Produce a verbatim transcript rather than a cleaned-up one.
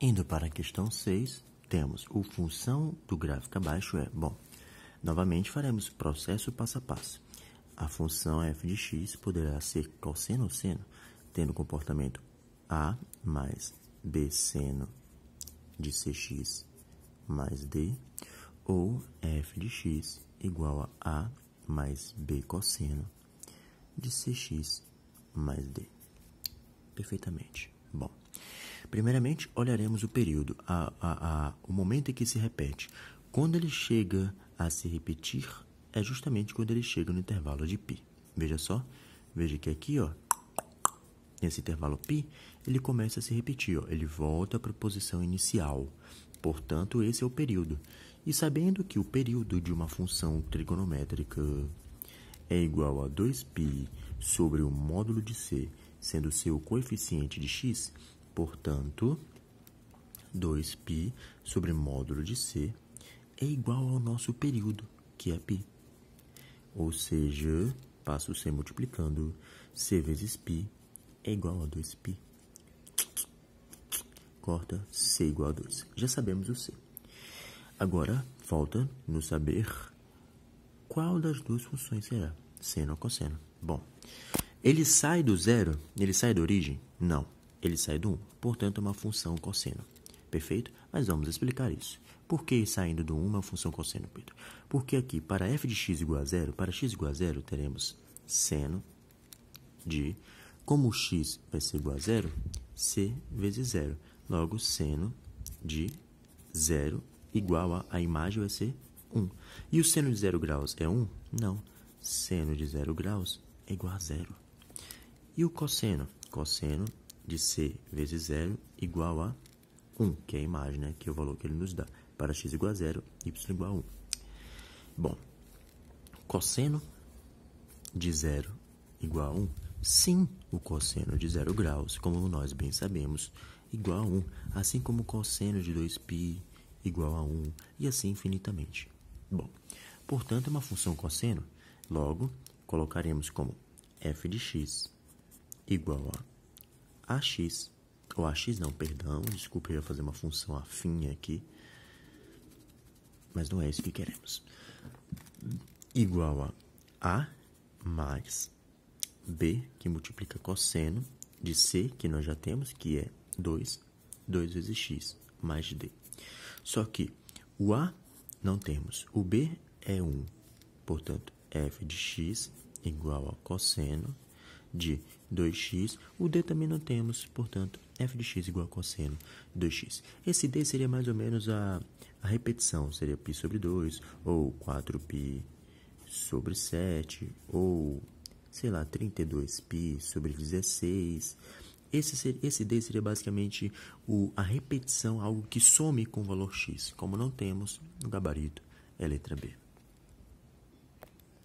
Indo para a questão seis, temos o função do gráfico abaixo é, bom, novamente faremos processo passo a passo. A função f de x poderá ser cosseno ou seno, tendo comportamento a mais b seno de cx mais d, ou f de x igual a a mais b cosseno de cx mais d. Perfeitamente. Bom, primeiramente, olharemos o período, a, a, a, o momento em que se repete. Quando ele chega a se repetir, é justamente quando ele chega no intervalo de π. Veja só, veja que aqui, ó, nesse intervalo π, ele começa a se repetir, ó, ele volta para a posição inicial. Portanto, esse é o período. E sabendo que o período de uma função trigonométrica é igual a dois π sobre o módulo de c, sendo c o coeficiente de x, portanto, dois π sobre módulo de c é igual ao nosso período, que é π. Ou seja, passo o c multiplicando, c vezes π é igual a dois π. Corta, c igual a dois. Já sabemos o c. Agora, falta nos saber qual das duas funções será, seno ou cosseno. Bom, ele sai do zero? Ele sai da origem? Não, ele sai do um. Portanto, é uma função cosseno. Perfeito? Mas vamos explicar isso. Por que saindo do um é uma função cosseno, Pedro? Porque aqui, para f de x igual a zero, para x igual a zero, teremos seno de, como x vai ser igual a zero, c vezes zero. Logo, seno de zero igual a, a imagem vai ser um. E o seno de zero graus é um? Não. Seno de zero graus é igual a zero. E o cosseno? Cosseno de c vezes zero igual a um, que é a imagem, né? Que é o valor que ele nos dá. Para x igual a zero, y igual a um. Bom, cosseno de zero igual a um? Sim, o cosseno de zero graus, como nós bem sabemos, igual a um. Assim como o cosseno de dois π igual a um, e assim infinitamente. Bom, portanto, é uma função cosseno. Logo, colocaremos como f de x igual a ax, ou ax não, perdão, desculpa, eu ia fazer uma função afim aqui, mas não é isso que queremos. Igual a a mais b, que multiplica cosseno de c, que nós já temos, que é dois, dois vezes x, mais d. Só que o a não temos, o b é um, portanto, f de x igual a cosseno de dois x, o d também não temos, portanto, f de x igual a cosseno de dois x. Esse d seria mais ou menos a, a repetição, seria π sobre dois, ou quatro π sobre sete, ou, sei lá, trinta e dois π sobre dezesseis. Esse, ser, esse d seria basicamente o, a repetição, algo que some com o valor x. Como não temos, o gabarito é a letra B.